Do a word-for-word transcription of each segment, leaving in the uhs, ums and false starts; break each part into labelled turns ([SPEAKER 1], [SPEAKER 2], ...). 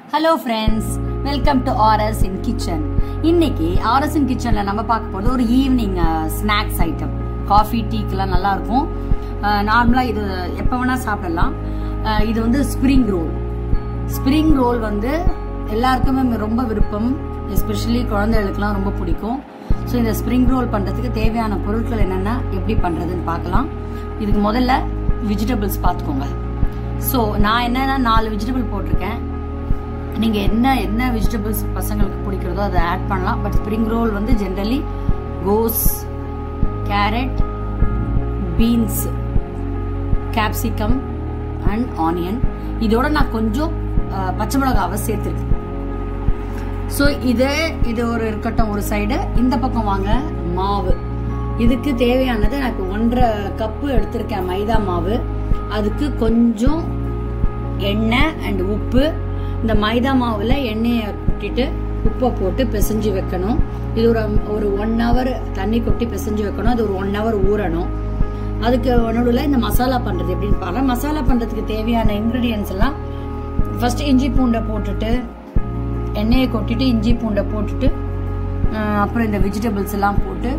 [SPEAKER 1] Hello friends, welcome to R S in Kitchen. இன்னைக்கு R S in Kitchenல நம்ம பார்க்க போறது ஒரு ஈவினிங் ஸ்நாக்ஸ் ஐட்டம். காஃபி டீக்கெல்லாம் நல்லா இருக்கும். நார்மலா இது எப்ப வேணா சாப்பிடலாம். இது வந்து ஸ்ப்ரிங் ரோல். ஸ்ப்ரிங் ரோல் வந்து எல்லாருக்குமே ரொம்ப விருப்பம், எஸ்பெஷலி குழந்தைகளுக்குலாம் ரொம்ப பிடிக்கும். ஸோ இந்த ஸ்ப்ரிங் ரோல் பண்றதுக்கு தேவையான பொருட்கள் என்னென்ன, எப்படி பண்றதுன்னு பார்க்கலாம். இதுக்கு முதல்ல வெஜிடபிள்ஸ் பார்த்துக்கோங்க. ஸோ நான் என்னன்னா நாலு வெஜிடபிள் போட்டிருக்கேன். நீங்கள் என்ன என்ன வெஜிடபிள்ஸ் பசங்களுக்கு பிடிக்கிறதோ அதை ஆட் பண்ணலாம். பட் ஸ்ப்ரிங் ரோல் வந்து ஜென்ரலி கோஸ், carrot, beans, capsicum and onion. இதோட நான் கொஞ்சம் பச்சை மிளகாவை சேர்த்துருக்கேன். ஸோ இது இது ஒரு இருக்கட்டும் ஒரு சைடு. இந்த பக்கம் வாங்க, மாவு. இதுக்கு தேவையானது எனக்கு ஒன்றரை கப்பு எடுத்திருக்கேன் மைதா மாவு. அதுக்கு கொஞ்சம் எண்ணெய் அண்ட் உப்பு. இந்த மைதா மாவுல எண்ணெயை கொட்டிட்டு உப்பை போட்டு பிசைஞ்சு வைக்கணும். இது ஒரு ஒரு ஒன் ஹவர் தண்ணி கொட்டி பிசைஞ்சு வைக்கணும். அது ஒரு ஒன் ஹவர் ஊறணும். அதுக்கு நடுவில் இந்த மசாலா பண்றது எப்படின்னு பார்க்கலாம். மசாலா பண்றதுக்கு தேவையான இன்கிரீடியன்ஸ் எல்லாம் ஃபர்ஸ்ட் இஞ்சி பூண்டை போட்டுட்டு எண்ணெயை கொட்டிட்டு இஞ்சி பூண்டை போட்டுட்டு அப்புறம் இந்த வெஜிடபிள்ஸ் எல்லாம் போட்டு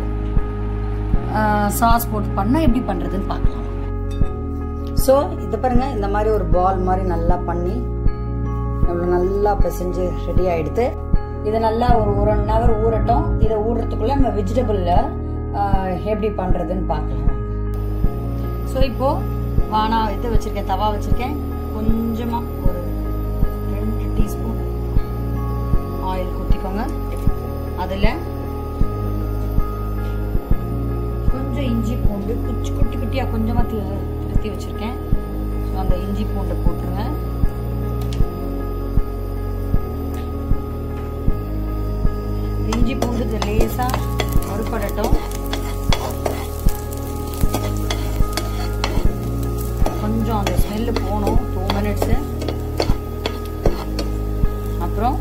[SPEAKER 1] சாஸ் போட்டு பண்ணா எப்படி பண்றதுன்னு பார்க்கலாம். ஸோ இது பாருங்க, இந்த மாதிரி ஒரு பால் மாதிரி நல்லா பண்ணி நல்லா பிசைஞ்சு ரெடி ஆயிடுது. இது நல்லா ஒரு ஒன் ஹவர் ஊறட்டும். இதை ஊடுறதுக்குள்ள நம்ம வெஜிடபிள்ல எப்படி பண்றதுன்னு பார்க்கலாம். ஸோ இப்போ நான் இது வச்சிருக்கேன், தவா வச்சிருக்கேன். கொஞ்சமா ஒரு ரெண்டு டீஸ்பூன் ஆயில் ஊற்றிக்கோங்க. அதுல கொஞ்சம் இஞ்சி பூண்டு குச்சி குட்டி குட்டியா கொஞ்சமா திருத்தி வச்சிருக்கேன். ஸோ அந்த இஞ்சி பூண்டை போட்டுருங்க. இஞ்சி பூண்டு லேசா வறுபடட்டும். கொஞ்சம் அந்த ஸ்மெல்லு போகணும், டூ மினிட்ஸ். அப்புறம்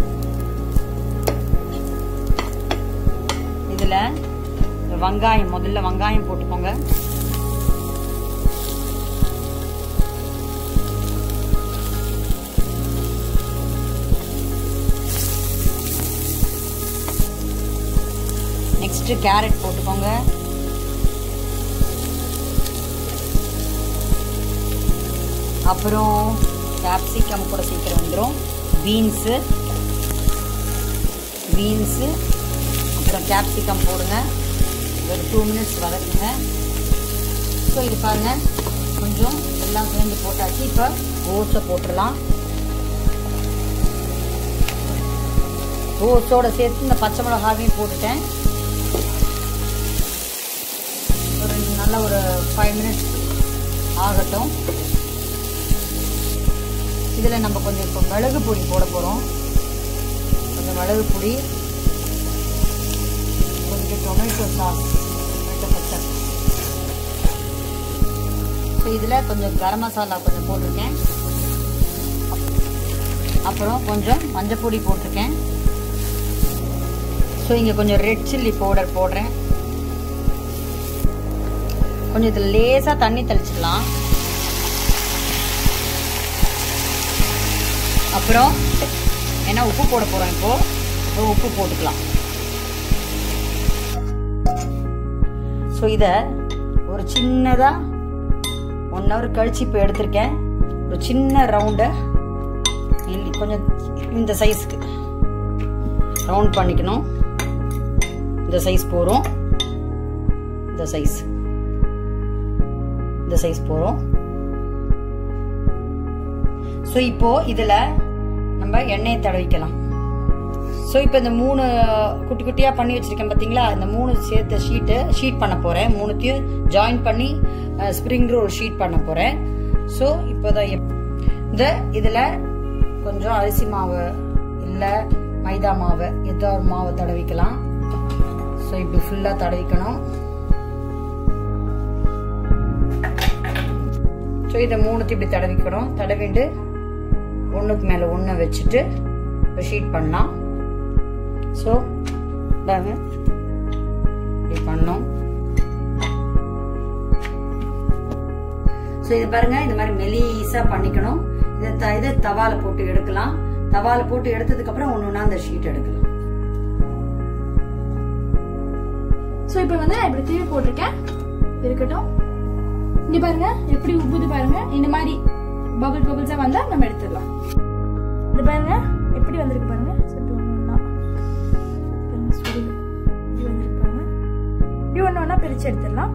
[SPEAKER 1] இதுல வெங்காயம், முதல்ல வெங்காயம் போட்டுக்கோங்க. நெக்ஸ்ட் கேரட் போட்டுக்கோங்க. அப்புறம் கேப்சிகம் கூட சீக்கிரம் வந்துடும். பீன்ஸு பீன்ஸு அப்புறம் கேப்சிகம் போடுங்க. ஒரு டூ மினிட்ஸ் வதக்குங்க. ஸோ இது பாருங்க, கொஞ்சம் எல்லாம் சேர்ந்து போட்டாச்சு. இப்போ கோஸை போட்டுடலாம். கோஸோட சேர்த்து இந்த பச்சை மிளகாவையும் போட்டுட்டேன். ஒரு நல்ல ஒரு ஃபைவ் மினிட்ஸ் ஆகட்டும். இதில் நம்ம கொஞ்சம் இப்போ மிளகு பொடி போட போகிறோம். கொஞ்சம் மிளகு பொடி, கொஞ்சம் டொமேட்டோ சாஸ், டொமேட்டோ பச்சை. ஸோ இதில் கொஞ்சம் கரம் மசாலா கொஞ்சம் போட்டிருக்கேன். அப்புறம் கொஞ்சம் மஞ்சள் பொடி போட்டிருக்கேன். ஸோ இங்கே கொஞ்சம் ரெட் சில்லி பவுடர் போடுறேன். கொஞ்சம் இதில் லேசாக தண்ணி தெளிச்சுக்கலாம். அப்புறம் ஏன்னா உப்பு போட போகிறோம் இப்போ. இப்போ உப்பு போட்டுக்கலாம். ஸோ இதை ஒரு சின்னதாக ஒன் ஹவர் கழிச்சு இப்போ எடுத்திருக்கேன். ஒரு சின்ன ரவுண்டை கொஞ்சம் இந்த சைஸ்க்கு ரவுண்ட் பண்ணிக்கணும். இந்த சைஸ் போகிறோம், இந்த சைஸ் இந்த சைஸ் போகிறோம். ஸோ இப்போ இதில் நம்ம எண்ணெயை தடவிக்கலாம். ஸோ இப்போ இந்த மூணு குட்டி குட்டியாக பண்ணி வச்சிருக்கேன் பார்த்தீங்களா, இந்த மூணு சேர்த்த ஷீட்டு ஷீட் பண்ண போகிறேன். மூணுத்தையும் ஜாயின் பண்ணி ஸ்ப்ரிங் ரோல் ஷீட் பண்ண போகிறேன். ஸோ இப்போதான் இந்த இதில் கொஞ்சம் அரிசி மாவு இல்லை மைதா மாவு ஏதோ ஒரு மாவு தடவிக்கலாம். ஸோ இப்படி ஃபுல்லாக தடவிக்கணும். ஸோ இதை மூணுத்தையும் இப்படி தடவிக்கணும். தடவிட்டு ஒன்றுக்கு மேலே ஒன்று வச்சுட்டு ஷீட் பண்ணலாம். ஸோ இதாங்க இப்படி பண்ணோம். ஸோ இது பாருங்க, இந்த மாதிரி மெலிசா பண்ணிக்கணும். இதை இதை தவால போட்டு எடுக்கலாம். தவால போட்டு எடுத்ததுக்கு அப்புறம் ஒண்ணு ஒண்ணா அந்த ஷீட் எடுக்கலாம்.
[SPEAKER 2] சோ இப்போ வந்து நான் இப்படி தீவி போட்டிருக்கேன். இருக்கட்டும். இங்க பாருங்க எப்படி உப்புது பாருங்க. இந்த மாதிரி பபிள் பபிள்ஸா வந்தா நம்ம எடுத்துடலாம். இது பாருங்க எப்படி வந்திருக்கு பாருங்க. சட்டு ஒண்ணா பாருங்க சுடு இப்படி வந்திருக்கு பாருங்க. இப்படி ஒண்ணு ஒண்ணா பிரிச்சு எடுத்துடலாம்.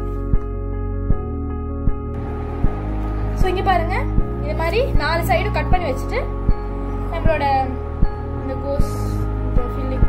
[SPEAKER 2] சோ இங்க பாருங்க இந்த மாதிரி நாலு சைடு கட் பண்ணி வச்சுட்டு நம்மளோட இந்த கோஸ் இந்த ஃபில்லிங்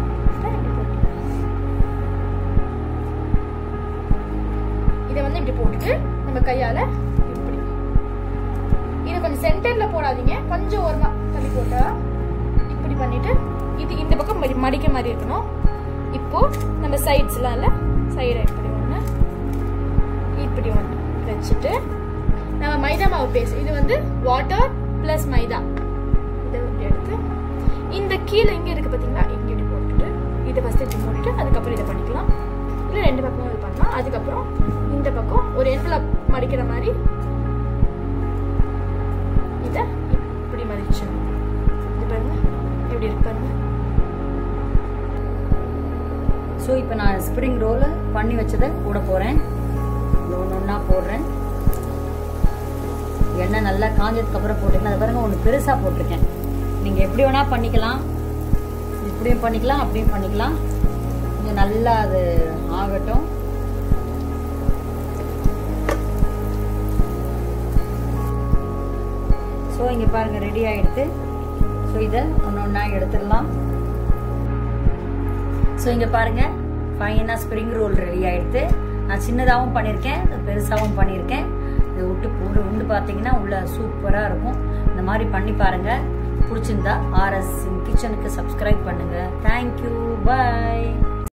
[SPEAKER 2] இதை வந்து இப்படி போட்டுட்டு நம்ம கையால இப்படி இது கொஞ்சம் சென்டர்ல போடாதீங்க, கொஞ்சம் ஓரமா தள்ளி போட்டா இப்படி பண்ணிட்டு இது இந்த பக்கம் மடிக்க மாதிரி இருக்கணும். இப்போ நம்ம சைட்ஸ்லாம் இல்ல சைடை இப்படி ஒண்ணு இப்படி ஒண்ணு வச்சுட்டு நம்ம மைதா மாவு பேஸ்ட் இது வந்து வாட்டர் பிளஸ் மைதா இதை எடுத்து இந்த கீழே இங்க இருக்கு பாத்தீங்களா இங்க இப்படி போட்டுட்டு இதை ஃபர்ஸ்ட் இப்படி போட்டுட்டு அதுக்கப்புறம் இதை பண்ணிக்கலாம். இல்லை ரெண்டு பக்கமும் இது பண்ணலாம். அதுக்கப்புறம் இந்த பக்கம் ஒரு எண்ட்ல மடிக்கிற மாதிரி இதை இப்படி மடிச்சிடணும். இது பாருங்க எப்படி இருக்கு பாருங்க.
[SPEAKER 1] ஸோ இப்போ நான் ஸ்ப்ரிங் ரோல் பண்ணி வச்சதை கூட போறேன். ஒன்று ஒன்றா போடுறேன். எண்ணெய் நல்லா காஞ்சதுக்கு அப்புறம் போட்டுக்கலாம். அது பாருங்க ஒன்று பெருசா போட்டிருக்கேன். நீங்க எப்படி வேணா பண்ணிக்கலாம், இப்படியும் பண்ணிக்கலாம் அப்படியும் பண்ணிக்கலாம். கொஞ்சம் நல்லா அது ஆகட்டும். ஸோ இங்க பாருங்க ரெடி ஆயிடுது. ஸோ இதை ஒன்று ஒன்றா எடுத்துடலாம். ஸோ இங்க பாருங்க ஃபைனா ஸ்ப்ரிங் ரோல் ரெடி ஆயிடுது. நான் சின்னதாகவும் பண்ணியிருக்கேன், பெருசாகவும் பண்ணியிருக்கேன். இதை விட்டு போடு உண்டு பார்த்தீங்கன்னா உள்ள சூப்பராக இருக்கும். இந்த மாதிரி பண்ணி பாருங்க. பிடிச்சிருந்தா ஆர்எஸ் கிச்சனுக்கு சப்ஸ்கிரைப் பண்ணுங்க. தேங்க்யூ, பாய்.